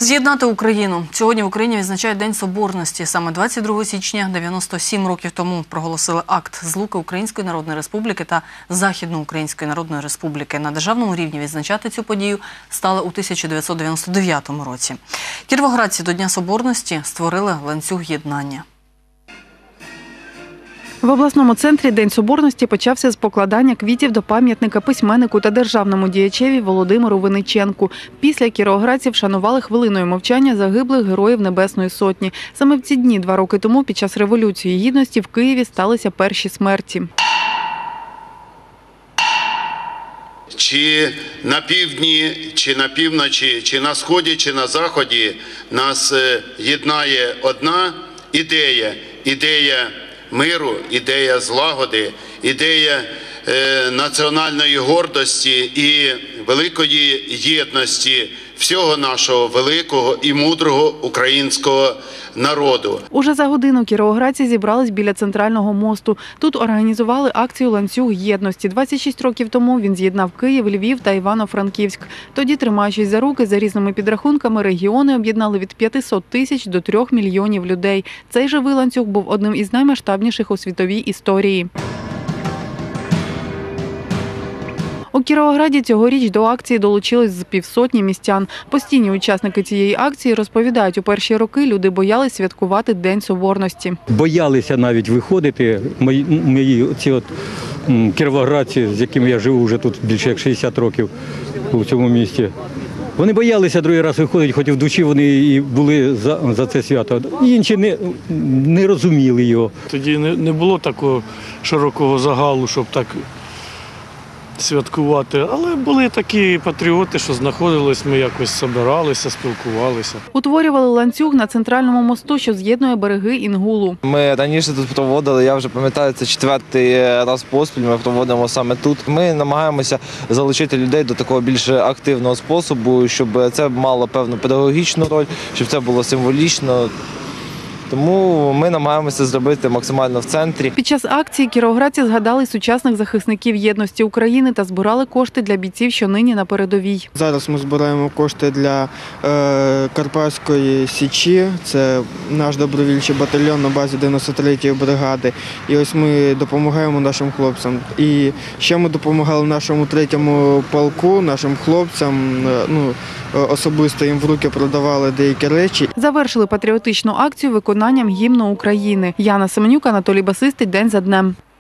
З'єднати Україну. Сьогодні в Україні відзначають День Соборності. Саме 22 січня 97 років тому проголосили акт злуки Української Народної Республіки та Західноукраїнської Народної Республіки. На державному рівні відзначати цю подію стали у 1999 році. Кіровоградці до Дня Соборності створили ланцюг єднання. В обласному центрі День Соборності почався з покладання квітів до пам'ятника письменнику та державному діячеві Володимиру Винниченку. Після кіровоградці вшанували хвилиною мовчання загиблих героїв Небесної Сотні. Саме в ці дні 2 роки тому під час Революції Гідності в Києві сталися перші смерті. Чи на півдні, чи на півночі, чи на сході, чи на заході нас єднає одна ідея – ідея миру, ідея злагоди, ідея національної гордості і великої єдності всього нашого великого і мудрого українського народу. Уже за годину кіровоградці зібрались біля центрального мосту. Тут організували акцію «Ланцюг єдності». 26 років тому він з'єднав Київ, Львів та Івано-Франківськ. Тоді, тримаючись за руки, за різними підрахунками, регіони об'єднали від 500 тисяч до 3 мільйонів людей. Цей живий ланцюг був одним із наймасштабніших у світовій історії. У Кіровограді цьогоріч до акції долучилось з півсотні містян. Постійні учасники цієї акції розповідають, у перші роки люди боялись святкувати День Соборності. Боялися навіть виходити. Мої кіровоградці, з якими я живу вже тут більше як 60 років у цьому місті. Вони боялися другий раз виходити, хоч в душі вони і були за це свято. Інші не розуміли його. Тоді не було такого широкого загалу, щоб так святкувати, але були такі патріоти, що знаходились, ми якось збиралися, спілкувалися. Утворювали ланцюг на центральному мосту, що з'єднує береги Інгулу. Ми раніше тут проводили, я вже пам'ятаю, це 4-й раз поспіль ми проводимо саме тут. Ми намагаємося залучити людей до такого більш активного способу, щоб це мало певну педагогічну роль, щоб це було символічно. Тому ми намагаємося зробити максимально в центрі. Під час акції кіровоградці згадали сучасних захисників єдності України та збирали кошти для бійців, що нині на передовій. Зараз ми збираємо кошти для Карпатської Січі. Це наш добровольчий батальйон на базі 93-ї бригади. І ось ми допомагаємо нашим хлопцям. І ще ми допомагали нашому 3-му полку, нашим хлопцям. Особисто їм в руки продавали деякі речі. Завершили патріотичну акцію виконанням гімну України. Яна Семенюк, Анатолій Басистий. День за днем.